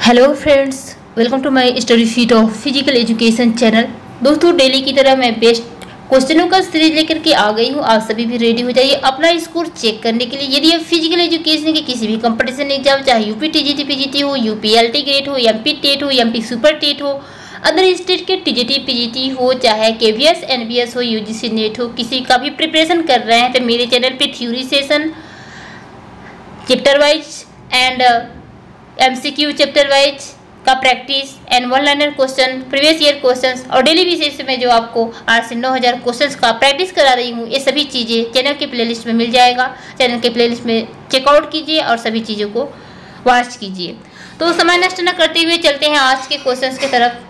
Hello friends, welcome to my study sheet of physical education channel. दोस्तों, daily की तरह मैं बेस्ट क्वेश्चनों का सीरीज लेकर के आ गई हूँ। आप सभी भी रेडी हो जाइए अपना स्कोर चेक करने के लिए। यदि आप फिजिकल एजुकेशन के किसी भी कंपटीशन एग्जाम, चाहे यूपी टीजीटी पीजीटी हो, यूपी एलटी ग्रेड हो, एमपी टेट हो, एमपी सुपर टेट हो, अदर स्टेट के टीजीटी पीजीटी हो, चाहे केवीएस एनबीएस हो, यूजीसी नेट हो, किसी का भी प्रिपरेशन कर रहे हैं तो मेरे चैनल पे theory session, chapter wise and MCQ chapter wise का practice and one liner question, previous year questions और डेली बेसिस में जो आपको 8 से 9,000 क्वेश्चंस का प्रैक्टिस करा रही हूँ, ये सभी चीज़ें चैनल के प्लेलिस्ट में मिल जाएगा। चैनल के प्लेलिस्ट में चेकआउट कीजिए और सभी चीज़ों को वॉच कीजिए। तो समय नष्ट न करते हुए चलते हैं आज के क्वेश्चंस की तरफ।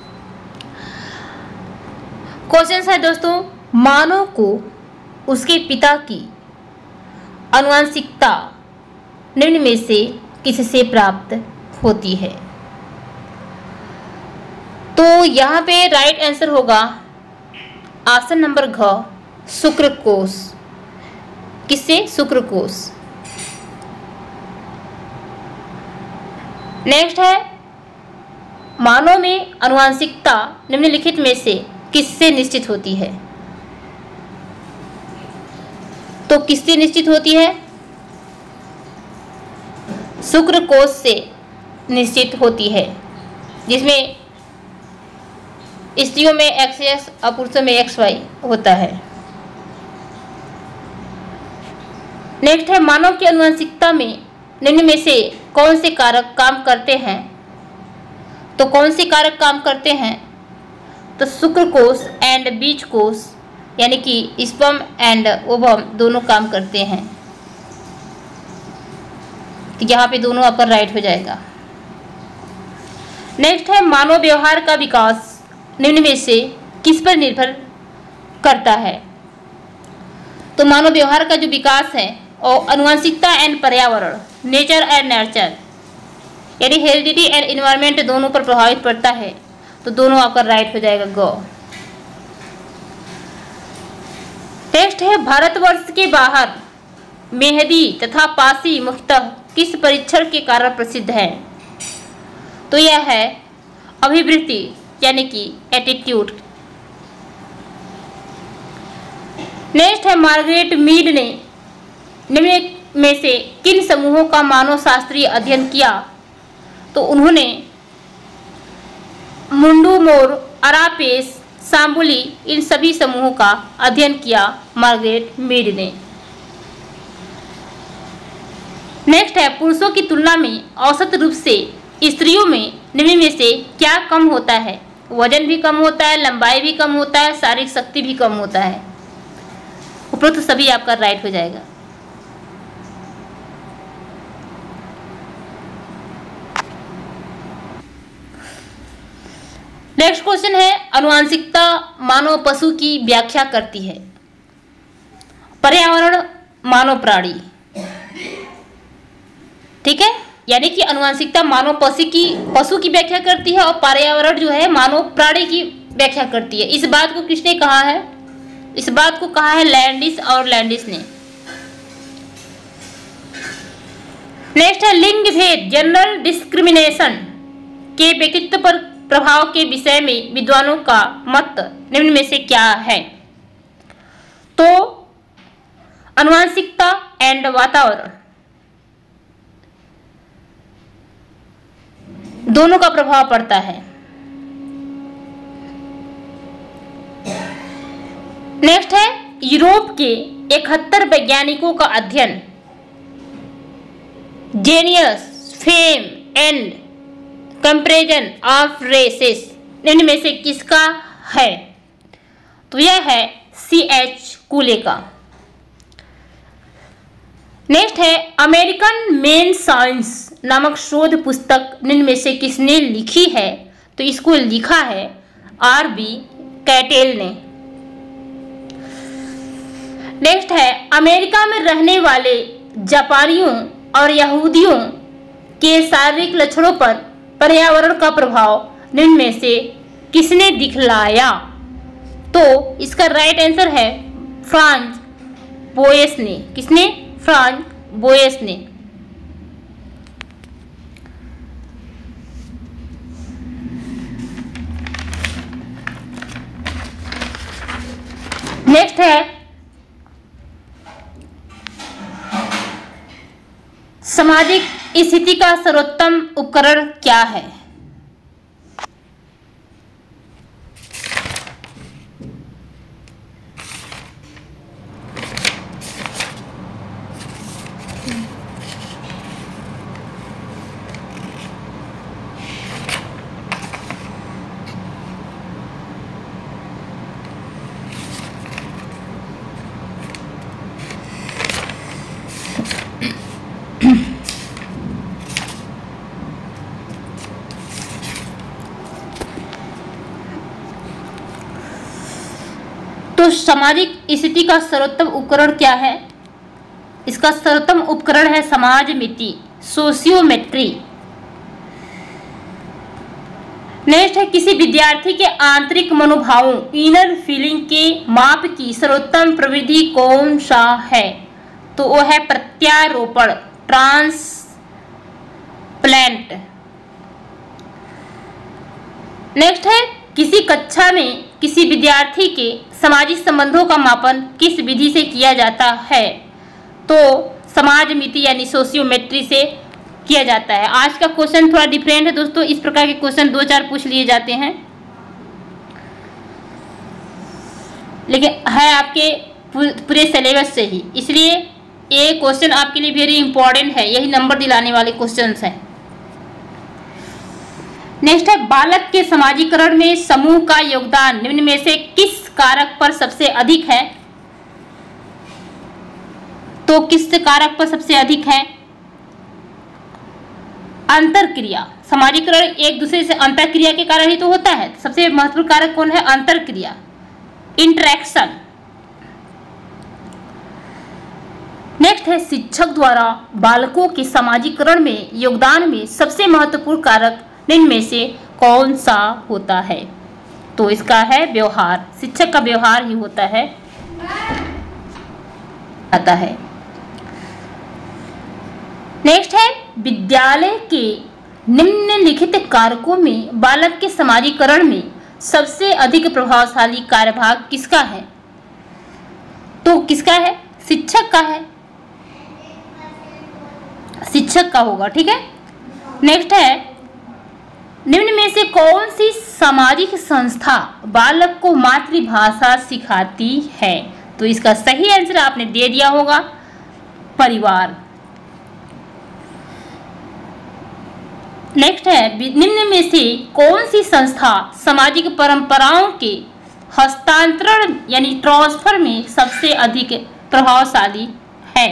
क्वेश्चन है दोस्तों, मानव को उसके पिता की आनुवंशिकता निम्न में से किससे प्राप्त होती है? तो यहाँ पे राइट आंसर होगा ऑप्शन नंबर घ, शुक्रकोश। किससे? शुक्रकोश। नेक्स्ट है, मानव में आनुवंशिकता निम्नलिखित में से किससे निश्चित होती है? तो किससे निश्चित होती है? शुक्रकोश से निश्चित होती है, जिसमें स्त्रियों में XX और पुरुषों में XY होता है। नेक्स्ट है, मानव की आनुवंशिकता में निम्न में से कौन से कारक काम करते हैं? तो कौन से कारक काम करते हैं? तो शुक्रकोश एंड बीजकोश यानी कि स्पर्म एंड ओवम दोनों काम करते हैं। तो यहाँ पे दोनों आपका राइट हो जाएगा। नेक्स्ट है, मानव व्यवहार का विकास निम्न में से किस पर निर्भर करता है? तो मानव व्यवहार का जो विकास है और आनुवंशिकता एंड पर्यावरण, नेचर एंड नर्चर यानी हेरिडिटी एंड एनवायरनमेंट दोनों पर प्रभावित पड़ता है। तो दोनों आपका राइट हो जाएगा ग। नेक्स्ट है, भारतवर्ष के बाहर मेहंदी तथा पासी मुख्यतः किस परीक्षण के कारण प्रसिद्ध है? तो यह है अभिवृत्ति यानी कि एटीट्यूड। नेक्स्ट है, मार्गरेट मीड ने निम्न में से किन समूहों का मानव शास्त्रीय अध्ययन किया? तो उन्होंने मुंडू मोर, अरापेस, सांबुली इन सभी समूहों का अध्ययन किया मार्गरेट मीड ने। नेक्स्ट है, पुरुषों की तुलना में औसत रूप से स्त्रियों में निम्न में से क्या कम होता है? वजन भी कम होता है, लंबाई भी कम होता है, शारीरिक शक्ति भी कम होता है। उपरोक्त सभी आपका राइट हो जाएगा। नेक्स्ट क्वेश्चन है, आनुवंशिकता मानव पशु की व्याख्या करती है। पर्यावरण मानव प्राणी, ठीक है, यानी कि आनुवंशिकता मानव पशु की व्याख्या करती है और पर्यावरण जो है मानव प्राणी की व्याख्या करती है। इस बात को किसने कहा है? इस बात को कहा है लैंडिस और लैंडिस ने। नेक्स्ट है, लिंग भेद जनरल डिस्क्रिमिनेशन के व्यक्तित्व पर प्रभाव के विषय में विद्वानों का मत निम्न में से क्या है? तो आनुवंशिकता एंड वातावरण दोनों का प्रभाव पड़ता है। नेक्स्ट है, यूरोप के 71 वैज्ञानिकों का अध्ययन genius, fame and comparison of races निम्न में से किसका है? तो यह है CH कूले का। नेक्स्ट है, अमेरिकन मेन साइंस नामक शोध पुस्तक निम्न में से किसने लिखी है? तो इसको लिखा है RB कैटेल ने। नेक्स्ट है, अमेरिका में रहने वाले जापानियों और यहूदियों के शारीरिक लक्षणों पर पर्यावरण का प्रभाव निम्न में से किसने दिखलाया? तो इसका राइट आंसर है फ्रांज बोयस ने। किसने? फ्रांज बोयस ने। नेक्स्ट है सामाजिक स्थिति का सर्वोत्तम उपकरण क्या है? तो सामाजिक स्थिति का सर्वोत्तम उपकरण क्या है? इसका सर्वोत्तम उपकरण है समाज मिति, सोशियोमेट्री। नेक्स्ट है किसी विद्यार्थी के आंतरिक मनोभावों, इनर फीलिंग के माप की सर्वोत्तम प्रविधि कौन सा है? तो वो है प्रत्यारोपण, ट्रांसप्लांट। नेक्स्ट है किसी कक्षा में किसी विद्यार्थी के सामाजिक संबंधों का मापन किस विधि से किया जाता है? तो समाज मिति यानी सोशियोमेट्री से किया जाता है। आज का क्वेश्चन थोड़ा डिफरेंट है दोस्तों, इस प्रकार के क्वेश्चन 2-4 पूछ लिए जाते हैं, लेकिन है आपके पूरे सिलेबस से ही, इसलिए ये क्वेश्चन आपके लिए वेरी इंपॉर्टेंट है, यही नंबर दिलाने वाले क्वेश्चंस हैं। नेक्स्ट है बालक के समाजीकरण में समूह का योगदान निम्न में से किस कारक पर सबसे अधिक है? तो किस कारक पर सबसे अधिक है? अंतरक्रिया। समाजीकरण एक दूसरे से अंतरक्रिया के कारण ही तो होता है। सबसे महत्वपूर्ण कारक कौन है? अंतरक्रिया, इंटरेक्शन। नेक्स्ट है शिक्षक द्वारा बालकों के समाजीकरण में योगदान में सबसे महत्वपूर्ण कारक इनमें से कौन सा होता है? तो इसका है व्यवहार, शिक्षक का व्यवहार ही होता है आता है। नेक्स्ट है विद्यालय के निम्नलिखित कारकों में बालक के समाजीकरण में सबसे अधिक प्रभावशाली कार्यभाग किसका है? तो किसका है? शिक्षक का है, शिक्षक का होगा, ठीक है। नेक्स्ट है निम्न में से कौन सी सामाजिक संस्था बालक को मातृभाषा सिखाती है? तो इसका सही आंसर आपने दे दिया होगा, परिवार। नेक्स्ट है निम्न में से कौन सी संस्था सामाजिक परंपराओं के हस्तांतरण यानी ट्रांसफर में सबसे अधिक प्रभावशाली है?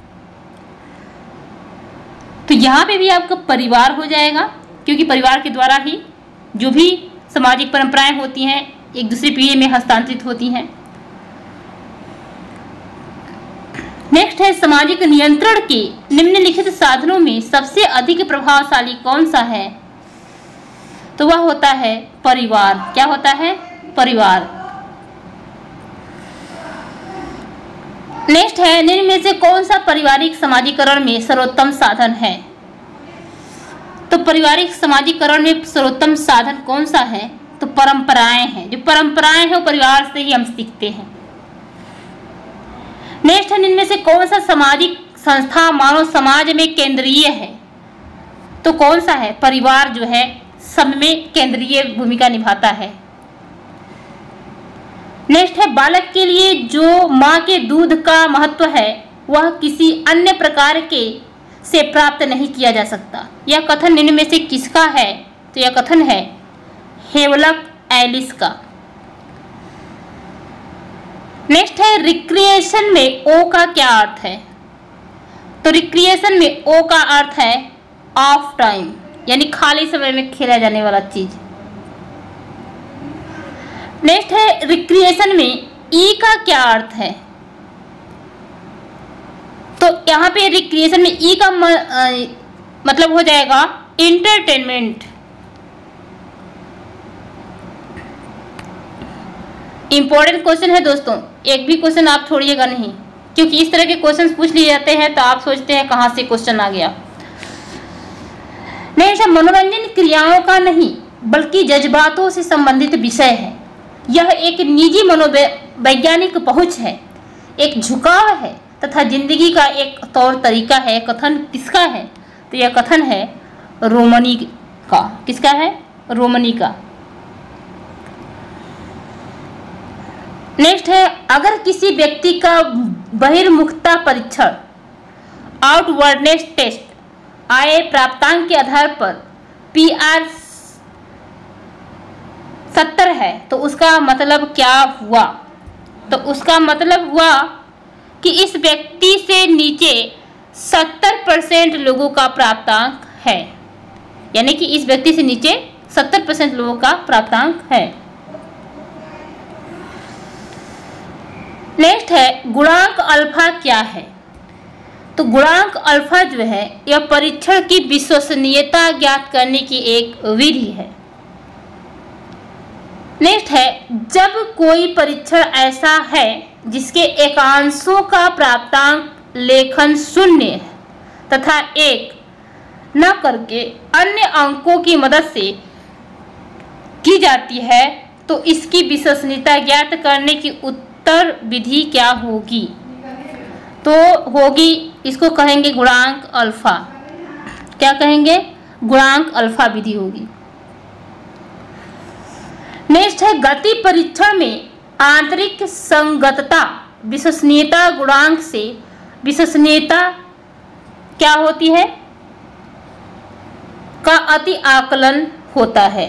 तो यहाँ पे भी आपका परिवार हो जाएगा, क्योंकि परिवार के द्वारा ही जो भी सामाजिक परंपराएं होती हैं एक दूसरी पीढ़ी में हस्तांतरित होती हैं। नेक्स्ट है सामाजिक नियंत्रण के निम्नलिखित साधनों में सबसे अधिक प्रभावशाली कौन सा है? तो वह होता है परिवार। क्या होता है? परिवार। नेक्स्ट है निम्न में से कौन सा पारिवारिक समाजीकरण में सर्वोत्तम साधन है? तो पारिवारिक समाजीकरण में सर्वोत्तम साधन कौन सा है? तो परंपराएं हैं। जो परंपराएं हैं वो परिवार से ही हम सीखते हैं। नेक्स्ट है इनमें से कौन सा सामाजिक संस्था मानव समाज में केंद्रीय है? तो कौन सा है? परिवार जो है सब में केंद्रीय भूमिका निभाता है। नेक्स्ट है बालक के लिए जो माँ के दूध का महत्व है वह किसी अन्य प्रकार के से प्राप्त नहीं किया जा सकता। यह कथन निम्न में से किसका है? तो यह कथन है हेवलक एलिस का। नेक्स्ट है रिक्रिएशन में ओ का क्या अर्थ है? तो रिक्रिएशन में ओ का अर्थ है ऑफ टाइम, यानी खाली समय में खेला जाने वाला चीज। नेक्स्ट है रिक्रिएशन में ई का क्या अर्थ है? तो यहाँ पे रिक्रिएशन में ई का मतलब हो जाएगा इंटरटेनमेंट। इंपॉर्टेंट क्वेश्चन है दोस्तों, एक भी क्वेश्चन आप छोड़िएगा नहीं, क्योंकि इस तरह के क्वेश्चन पूछ लिए जाते हैं तो आप सोचते हैं कहाँ से क्वेश्चन आ गया। नेक्स्ट, मनोरंजन क्रियाओं का नहीं बल्कि जज्बातों से संबंधित विषय है। यह एक निजी वैज्ञानिक पहुंच है, एक झुकाव है तथा जिंदगी का एक तौर तरीका है। कथन किसका है? तो यह कथन है रोमनी का। किसका है? रोमनी का। नेक्स्ट है, अगर किसी व्यक्ति का बहिर्मुखता परीक्षण आउटवर्डनेस टेस्ट आए प्राप्तांक के आधार पर PR 70 है तो उसका मतलब क्या हुआ? तो उसका मतलब हुआ कि इस व्यक्ति से नीचे 70% लोगों का प्राप्तांक है, यानी कि इस व्यक्ति से नीचे 70% लोगों का प्राप्तांक है। नेक्स्ट है, गुणांक अल्फा क्या है? तो गुणांक अल्फा जो है यह परीक्षण की विश्वसनीयता ज्ञात करने की एक विधि है। नेक्स्ट है, जब कोई परीक्षण ऐसा है जिसके एकांशों का प्राप्तांक लेखन 0 तथा 1 न करके अन्य अंकों की मदद से की जाती है तो इसकी विश्वसनीयता ज्ञात करने की उत्तर विधि क्या होगी? तो होगी, इसको कहेंगे गुणांक अल्फा। क्या कहेंगे? गुणांक अल्फा विधि होगी। नेक्स्ट है, गति परीक्षण में आंतरिक संगतता विश्वसनीयता गुणांक से विश्वसनीयता क्या होती है? का अति आकलन होता है।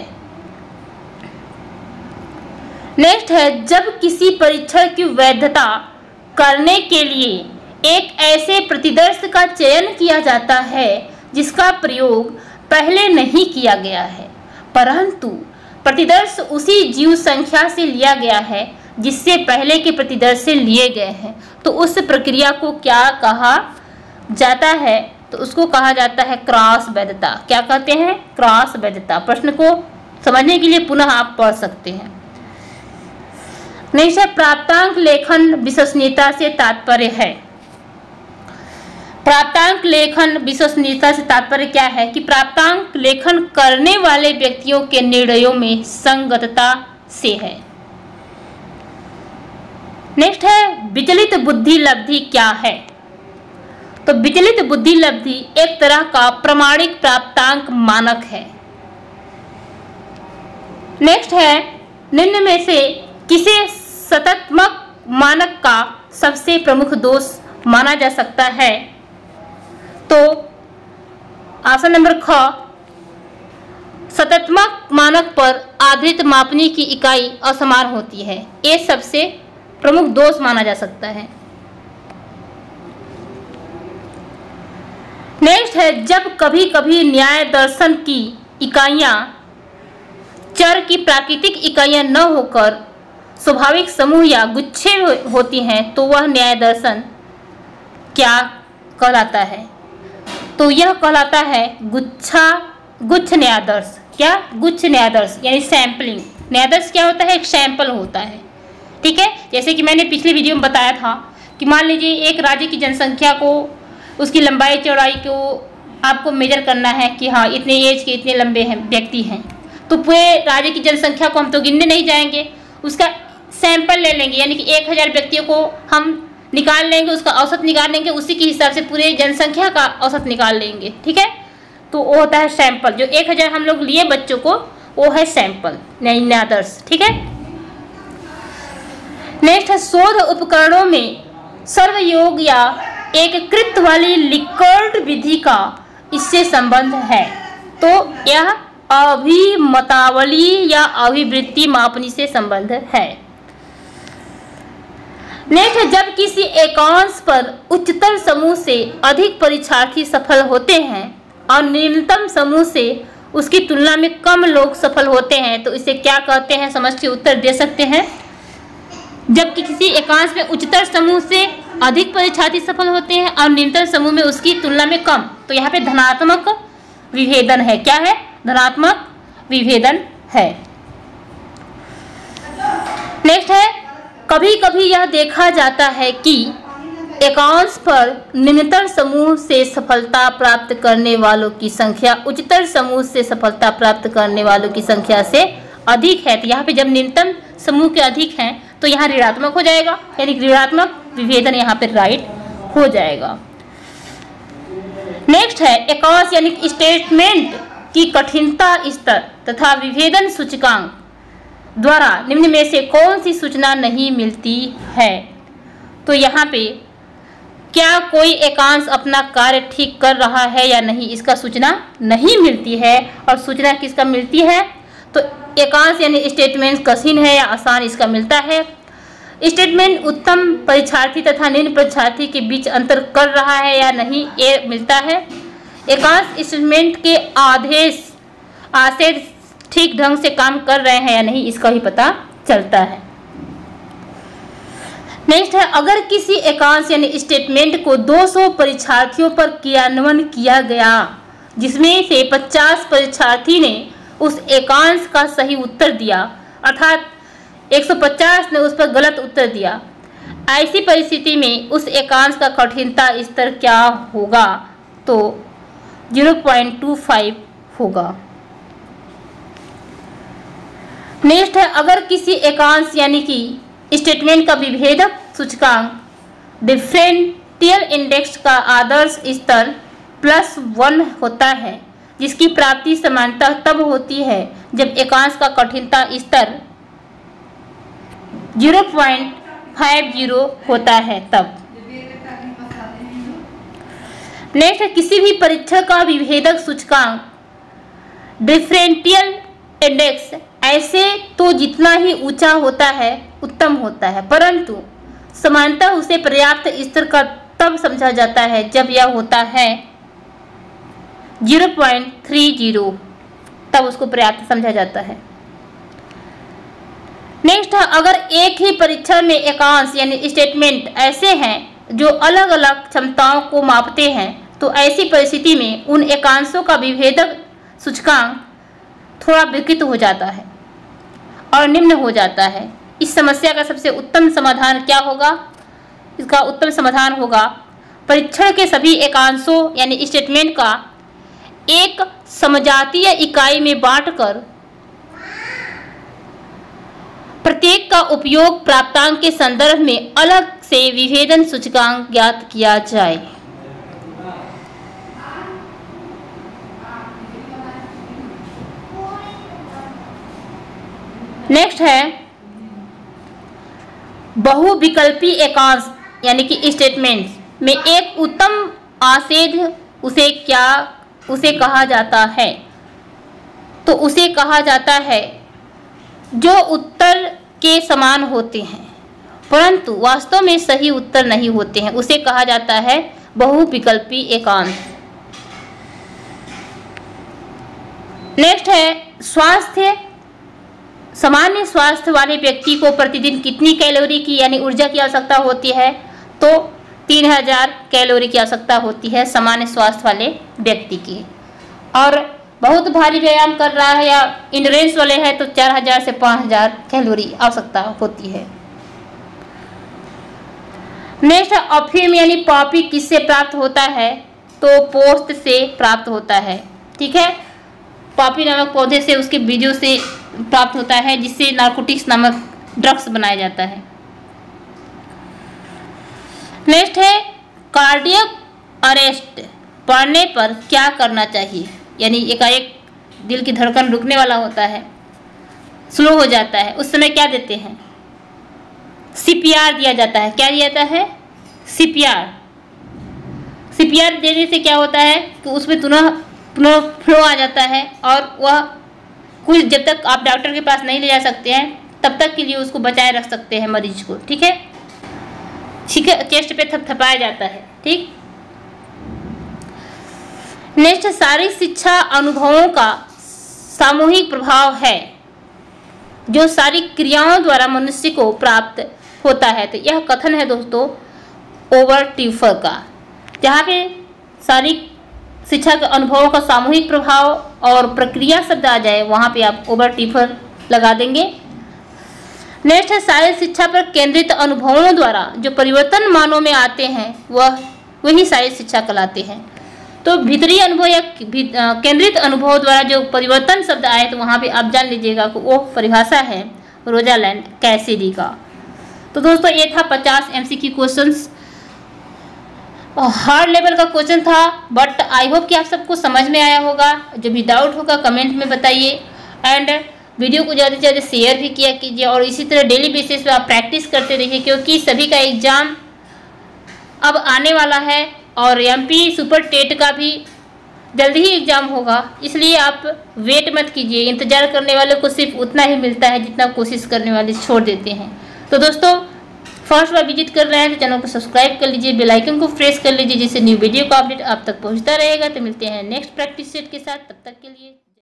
नेक्स्ट है, जब किसी परीक्षण की वैधता करने के लिए एक ऐसे प्रतिदर्श का चयन किया जाता है जिसका प्रयोग पहले नहीं किया गया है, परंतु प्रतिदर्श उसी जीव संख्या से लिया गया है जिससे पहले के प्रतिदर्श से लिए गए हैं, तो उस प्रक्रिया को क्या कहा जाता है? तो उसको कहा जाता है क्रॉस वैधता। क्या कहते हैं? क्रॉस वैधता। प्रश्न को समझने के लिए पुनः आप पढ़ सकते हैं। नेक्स्ट है, प्राप्तांक लेखन विश्वसनीयता से तात्पर्य है। प्राप्तांक लेखन विश्वसनीयता से तात्पर्य क्या है? कि प्राप्तांक लेखन करने वाले व्यक्तियों के निर्णयों में संगतता से है। नेक्स्ट है, विचलित बुद्धि लब्धि क्या है? तो विचलित बुद्धि लब्धि एक तरह का प्रमाणिक प्राप्तांक मानक है। नेक्स्ट है, निम्न में से किसे सततमक मानक का सबसे प्रमुख दोष माना जा सकता है? तो ऑप्शन नंबर ख, सततमक मानक पर आधारित मापने की इकाई असमान होती है। ये सबसे प्रमुख दोष माना जा सकता है। नेक्स्ट है, जब कभी कभी न्याय दर्शन की इकाइयां चर की प्राकृतिक इकाइयां न होकर स्वाभाविक समूह या गुच्छे होती हैं तो वह न्याय दर्शन क्या कहलाता है? तो यह कहलाता है गुच्छ न्यायादर्श। क्या? गुच्छ न्यायादर्श यानी सैंपलिंग। न्यायादर्श क्या होता है? एक सैंपल होता है। ठीक है, जैसे कि मैंने पिछले वीडियो में बताया था कि मान लीजिए एक राज्य की जनसंख्या को, उसकी लंबाई चौड़ाई को आपको मेजर करना है कि हाँ इतने एज के इतने लंबे हैं व्यक्ति हैं, तो पूरे राज्य की जनसंख्या को हम तो गिनने नहीं जाएंगे, उसका सैंपल ले लेंगे, यानी कि 1000 व्यक्तियों को हम निकाल लेंगे, उसका औसत निकाल लेंगे, उसी के हिसाब से पूरे जनसंख्या का औसत निकाल लेंगे। ठीक है, तो वो होता है सैंपल। जो 1000 हम लोग लिए बच्चों को, वो है सैंपल न्यायादर्श। ठीक है। नेक्स्ट है, शोध उपकरणों में सर्वयोग या एकीकृत वाली लिकर्ट विधि का इससे संबंध है। तो यह अभिमतावली या अभिवृत्ति मापनी से संबंध है। नेक्स्ट है, जब किसी एकांश पर उच्चतर समूह से अधिक परीक्षार्थी सफल होते हैं और निम्नतम समूह से उसकी तुलना में कम लोग सफल होते हैं तो इसे क्या कहते हैं? समझ के उत्तर दे सकते हैं। जबकि किसी एकांश में उच्चतर समूह से अधिक परीक्षार्थी सफल होते हैं और निम्नतम समूह में उसकी तुलना में कम, तो यहाँ पे धनात्मक विभेदन है। क्या है? धनात्मक विभेदन है। नेक्स्ट है, कभी कभी यह देखा जाता है कि एकांश पर निम्नतर समूह से सफलता प्राप्त करने वालों की संख्या उच्चतर समूह से सफलता प्राप्त करने वालों की संख्या से अधिक है। तो यहाँ पे जब निम्नतम समूह के अधिक हैं तो यहाँ ऋणात्मक हो जाएगा, यानी ऋणात्मक विभेदन यहाँ पे राइट हो जाएगा। नेक्स्ट है एकांश यानी स्टेटमेंट की कठिनता स्तर तथा विभेदन सूचकांक द्वारा निम्न में से कौन सी सूचना नहीं मिलती है। तो यहाँ पे क्या कोई एकांश अपना कार्य ठीक कर रहा है या नहीं, इसका सूचना नहीं मिलती है। और सूचना किसका मिलती है, तो एकांश यानी स्टेटमेंट कठिन है या आसान, इसका मिलता है। स्टेटमेंट उत्तम परीक्षार्थी तथा निम्न परीक्षार्थी के बीच अंतर कर रहा है या नहीं, ये मिलता है। एकांश स्टेटमेंट के आशय ठीक ढंग से काम कर रहे हैं या नहीं, इसका भी पता चलता है। नेक्स्ट है अगर किसी एकांश यानी स्टेटमेंट को 200 परीक्षार्थियों पर क्रियान्वयन किया गया जिसमें से 50 परीक्षार्थी ने उस एकांश का सही उत्तर दिया अर्थात 150 ने उस पर गलत उत्तर दिया, ऐसी परिस्थिति में उस एकांश का कठिनता स्तर क्या होगा, तो 0.25 होगा। नेक्स्ट है अगर किसी एकांश यानी कि स्टेटमेंट का विभेदक सूचकांक डिफरेंशियल इंडेक्स का आदर्श स्तर +1 होता है जिसकी प्राप्ति समानता तब होती है जब एकांश का कठिनता स्तर 0.50 होता है तब। नेक्स्ट किसी भी परीक्षण का विभेदक सूचकांक डिफरेंशियल इंडेक्स ऐसे तो जितना ही ऊंचा होता है उत्तम होता है, परंतु समानता उसे पर्याप्त स्तर का तब समझा जाता है जब यह होता है 0.30, तब उसको पर्याप्त समझा जाता है। नेक्स्ट है अगर एक ही परीक्षण में एकांश यानी स्टेटमेंट ऐसे हैं जो अलग अलग क्षमताओं को मापते हैं तो ऐसी परिस्थिति में उन एकांशों का विभेदक सूचकांक थोड़ा विकृत हो जाता है और निम्न हो जाता है। इस समस्या का सबसे उत्तम समाधान क्या होगा, इसका उत्तम समाधान होगा परीक्षण के सभी एकांशों यानी स्टेटमेंट का एक समजातीय इकाई में बांटकर प्रत्येक का उपयोग प्राप्तांक के संदर्भ में अलग से विभेदन सूचकांक ज्ञात किया जाए। नेक्स्ट है बहुविकल्पी एकांश यानी कि स्टेटमेंट में एक उत्तम आशय उसे कहा जाता है, तो उसे कहा जाता है जो उत्तर के समान होते हैं परंतु वास्तव में सही उत्तर नहीं होते हैं, उसे कहा जाता है बहुविकल्पी एकांश। नेक्स्ट है स्वास्थ्य। सामान्य स्वास्थ्य वाले व्यक्ति को प्रतिदिन कितनी कैलोरी की यानी ऊर्जा की आवश्यकता होती है, तो 3000 कैलोरी की आवश्यकता होती है सामान्य स्वास्थ्य वाले व्यक्ति की। और बहुत भारी व्यायाम कर रहा है या इंड्योरेंस वाले हैं तो 4000 से 5000 कैलोरी आवश्यकता होती है। नेक्स्ट अफीम यानी पॉपी किससे प्राप्त होता है, तो पोस्त से प्राप्त होता है। ठीक है, पॉपी नामक पौधे से उसके बीजों से प्राप्त होता है जिससे नार्कोटिक्स नामक ड्रग्स बनाया जाता है। नेक्स्ट है कार्डियक अरेस्ट पड़ने पर क्या करना चाहिए, यानी एकाएक दिल की धड़कन रुकने वाला होता है, स्लो हो जाता है, उस समय क्या देते हैं, CPR दिया जाता है। क्या दिया जाता है, CPR। CPR देने से क्या होता है कि उसमें पुनः फ्लो आ जाता है और वह कुछ जब तक आप डॉक्टर के पास नहीं ले जा सकते हैं तब तक के लिए उसको बचाए रख सकते हैं मरीज को। ठीक है, चेस्ट पे थपथपाया जाता है। ठीक। नेक्स्ट शारीरिक शिक्षा अनुभवों का सामूहिक प्रभाव है जो शारीरिक क्रियाओं द्वारा मनुष्य को प्राप्त होता है। तो यह कथन है दोस्तों ओवरट्यूफर का, जहाँ पे शारीरिक शिक्षा के अनुभवों का सामूहिक प्रभाव और प्रक्रिया शब्द आ जाए वहाँ पे आप ओवरट्यूफर लगा देंगे। नेक्स्ट है शारीरिक शिक्षा पर केंद्रित अनुभवों द्वारा जो परिवर्तन मानों में आते हैं वही शारीरिक शिक्षा कहलाते हैं। तो भीतरी अनुभव या केंद्रित अनुभव द्वारा जो परिवर्तन शब्द आए तो वहाँ पे आप जान लीजिएगा कि वो परिभाषा है रोजालैंड कैसिडी का। तो दोस्तों ये था 50 MCQ क्वेश्चंस। हार्ड लेवल का क्वेश्चन था, बट आई होप कि आप सबको समझ में आया होगा। जो भी डाउट होगा कमेंट में बताइए, एंड वीडियो को ज़्यादा से ज़्यादा शेयर भी किया कीजिए, और इसी तरह डेली बेसिस पे आप प्रैक्टिस करते रहिए, क्योंकि सभी का एग्ज़ाम अब आने वाला है और MP सुपर टेट का भी जल्दी ही एग्ज़ाम होगा। इसलिए आप वेट मत कीजिए, इंतज़ार करने वाले को सिर्फ उतना ही मिलता है जितना कोशिश करने वाले छोड़ देते हैं। तो दोस्तों फर्स्ट बार विजिट कर रहे हैं तो चैनल को सब्सक्राइब कर लीजिए, बेल आइकन को प्रेस कर लीजिए, जिससे न्यू वीडियो का अपडेट आप तक पहुंचता रहेगा। तो मिलते हैं नेक्स्ट प्रैक्टिस सेट के साथ, तब तक के लिए।